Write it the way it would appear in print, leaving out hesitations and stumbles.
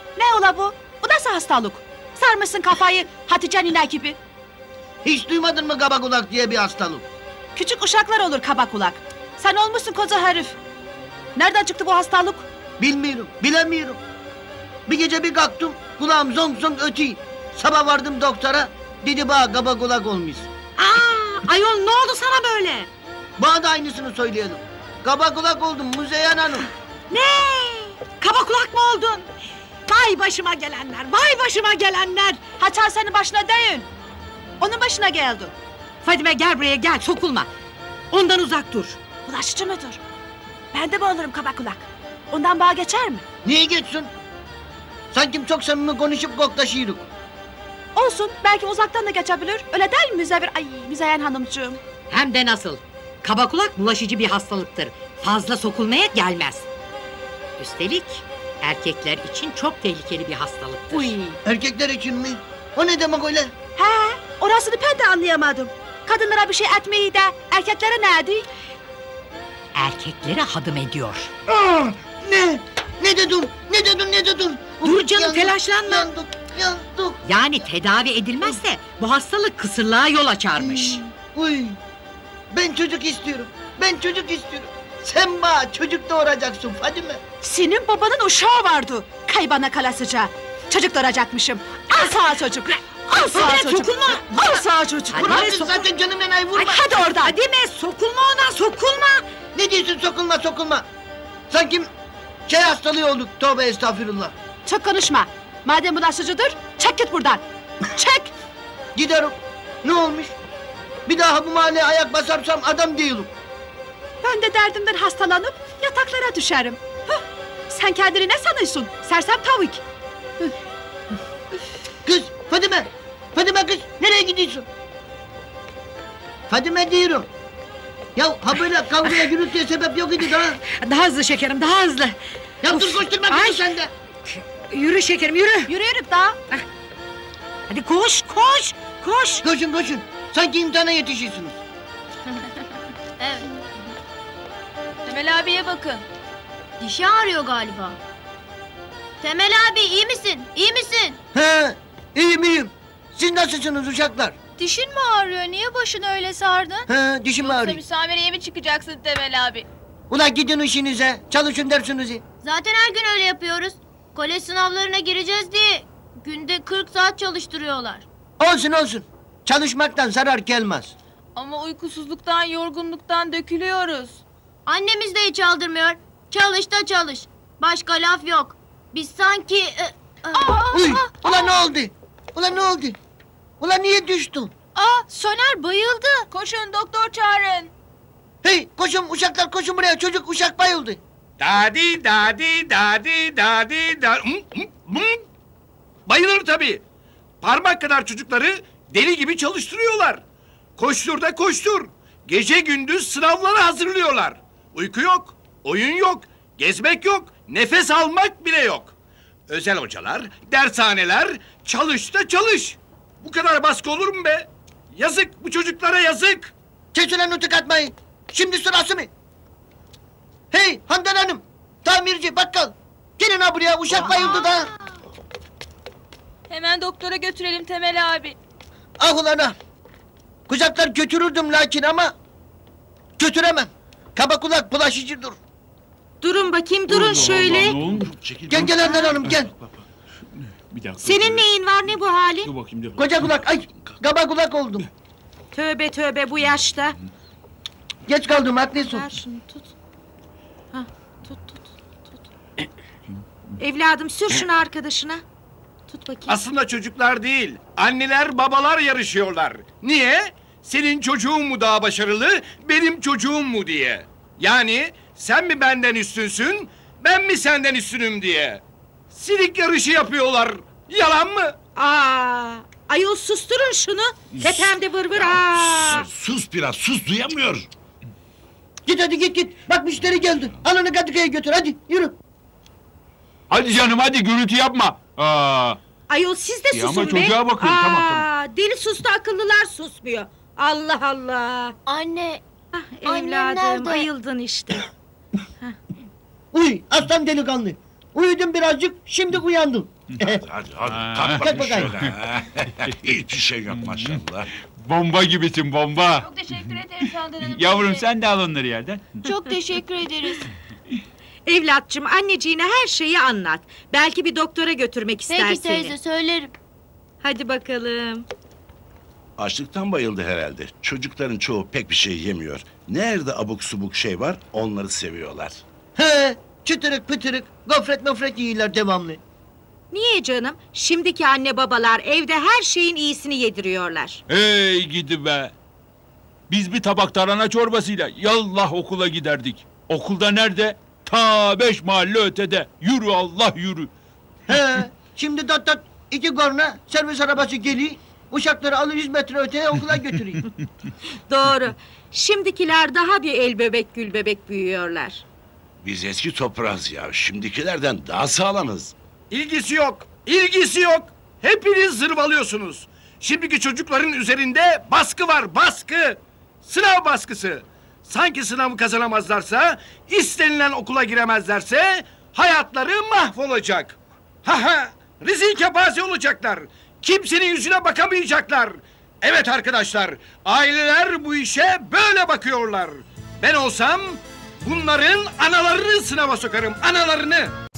Ne ola bu? Bu nasıl hastalık? Sarmışsın kafayı Hatice nine gibi. Hiç duymadın mı kaba kulak diye bir hastalık? Küçük uşaklar olur kaba kulak. Sen olmuşsun koca herif. Nereden çıktı bu hastalık? Bilmiyorum, bilemiyorum. Bir gece bir kalktım, kulağım zonk zonk ötüyor. Sabah vardım doktora, dedi bana kaba kulak olmuş. Ayol ne oldu sana böyle? Bana da aynısını söyleyelim. Kaba kulak oldum Müzeyyen Hanım. Ne? Kaba kulak mı oldun? Vay başıma gelenler, vay başıma gelenler. Haçan senin başına değil. Onun başına geldi. Fadime gel buraya gel, sokulma. Ondan uzak dur. Bulaşıcı mıdır? Ben de mi olurum kaba kulak? Ondan bağ geçer mi? Niye geçsin? Sanki çok samimi konuşup koklaşıyorduk. Olsun, belki uzaktan da geçebilir. Öyle değil mi Müzeyyen Hanımcığım? Hem de nasıl? Kaba kulak bulaşıcı bir hastalıktır. Fazla sokulmaya gelmez. Üstelik erkekler için çok tehlikeli bir hastalıktır. Uy. Erkekler için mi? O ne demek öyle? He, orasını ben de anlayamadım. Kadınlara bir şey etmeyi de erkeklere ne ediyor? Erkeklere hadım ediyor. Ne? Ne dedin? Ne dedin? Ne dedin? Dur canım, telaşlanma. Yandık, yandık. Yani tedavi edilmezse bu hastalık kısırlığa yol açarmış. Uy. Ben çocuk istiyorum. Ben çocuk istiyorum. Sen bana çocuk doğuracaksın Fadime. Senin babanın uşağı vardı. Kaybana kalasıca. Çocuk doğuracakmışım. Al sana çocuk. Al sana Hadi çocuk. sokulma. Al sana çocuk. Hadi. Vurmadın zaten canım yanayı vurma. Hadi oradan. Hadi mi? Sokulma ona, sokulma. Ne diyorsun sokulma sokulma? Sanki şey hastalığı olduk. Tövbe estağfirullah. Çok konuşma. Madem bulaşıcıdır, çek git buradan. Çek. Giderim. Ne olmuş? Bir daha bu mahalleye ayak basarsam adam değilim. Ben de derdimden hastalanıp yataklara düşerim. Hıh. Sen kendini ne sanıyorsun? Sersem tavuk. Kız Fadime. Fadime kız nereye gidiyorsun? Fadime diyorum. Ya ha böyle kavgaya gürültüye sebep yok idi daha. Daha hızlı şekerim, daha hızlı. Ya dur Of, koşturma ay. beni sen de. Yürü şekerim, yürü. Yürüyorum daha. Hadi koş, koş, koş. Koşun koşun. Sanki imtihana yetişiyorsunuz. Evet. Temel abiye bakın. Dişi ağrıyor galiba. Temel abi iyi misin? İyi misin? He, iyiyim iyiyim. Siz nasılsınız uşaklar? Dişin mi ağrıyor? Niye başını öyle sardın? He, dişim Yoksa ağrıyor. müsamereye mi çıkacaksın Temel abi? Ulan gidin işinize, çalışın dersinizi. Zaten her gün öyle yapıyoruz. Kolej sınavlarına gireceğiz diye günde 40 saat çalıştırıyorlar. Olsun olsun. Çalışmaktan zarar gelmez. Ama uykusuzluktan, yorgunluktan dökülüyoruz. Annemiz de hiç aldırmıyor. Çalış da çalış. Başka laf yok. Biz sanki... Uy, ulan ne oldu? Ulan ne oldu? Ulan niye düştün? Soner bayıldı. Koşun doktor çağırın. Hey koşun uşaklar koşun buraya çocuk uşak bayıldı. Dadi. Bayılır tabii. Parmak kadar çocukları deli gibi çalıştırıyorlar. Koştur da koştur. Gece gündüz sınavlara hazırlıyorlar. Uyku yok, oyun yok, gezmek yok, nefes almak bile yok. Özel hocalar, dershaneler, çalış da çalış. Bu kadar baskı olur mu be? Yazık, bu çocuklara yazık. Kes ulan nutuk atmayı. Şimdi sırası mı? Hey Handan Hanım. Tamirci bakkal. Gelin ha buraya uşak bayıldı da. Hemen doktora götürelim Temel abi. Ah ulan ah. Kucaklar götürürdüm lakin ama götüremem. Kaba kulak bulaşıcıdır. Durun bakayım, durun şöyle. Gel gel Handan Hanım gel. Bir dakika. Senin neyin var, ne bu halin? Dur bakayım dur. Koca kulak ay kaba kulak oldum. Tövbe tövbe bu yaşta. Geç kaldım haklısın. Ver şunu tut. Hah, tut. Evladım sür şunu arkadaşına. Tut bakayım. Aslında çocuklar değil, anneler babalar yarışıyorlar. Niye? Senin çocuğun mu daha başarılı, benim çocuğum mu diye. Yani sen mi benden üstünsün, ben mi senden üstünüm diye. Silik yarışı yapıyorlar. Yalan mı? Ayol susturun şunu. Tepemde vır vır. Sus biraz sus duyamıyor. Git hadi git. Bak müşteri geldi. Al onu Kadıköy'e götür hadi yürü. Hadi canım hadi gürültü yapma. Ayol siz de Ya susun ama be. çocuğa bakın, tamam. Deli sustu, akıllılar susmuyor. Allah Allah. Anne, Evladım nerede? ayıldın işte. Uy aslan delikanlı. Uyudum birazcık şimdi uyandım. Hadi hadi Kalk kalk bakayım bakayım. şöyle. ha. Hiçbir şey yok maşallah. Bomba gibisin bomba. Çok teşekkür ederiz Handan Hanım. Yavrum sen de al onları yerden. Çok teşekkür ederiz. Evlatçım anneciğine her şeyi anlat. Belki bir doktora götürmek ister Peki seni. teyze söylerim. Hadi bakalım. Açlıktan bayıldı herhalde. Çocukların çoğu pek bir şey yemiyor. Nerede abuk subuk şey var onları seviyorlar. He, çıtırık pıtırık, gofret mofret yiyorlar devamlı. Niye canım? Şimdiki anne babalar evde her şeyin iyisini yediriyorlar. Hey gidi be. Biz bir tabak tarhana çorbasıyla yallah okula giderdik. Okulda nerede? Ta 5 mahalle ötede. Yürü Allah yürü. He, şimdi dat 2 korna servis arabası geliyor. Uşakları alır 100 metre öteye okula götürüyor. Doğru. Şimdikiler daha bir el bebek gül bebek büyüyorlar. Biz eski toprağız ya. Şimdikilerden daha sağlamız. İlgisi yok. İlgisi yok. Hepiniz zırvalıyorsunuz. Şimdiki çocukların üzerinde baskı var, baskı. Sınav baskısı. Sanki sınavı kazanamazlarsa, istenilen okula giremezlerse hayatları mahvolacak. Ha ha, rezil kepaze olacaklar. Kimsenin yüzüne bakamayacaklar. Evet arkadaşlar, aileler bu işe böyle bakıyorlar. Ben olsam bunların analarını sınava sokarım, analarını.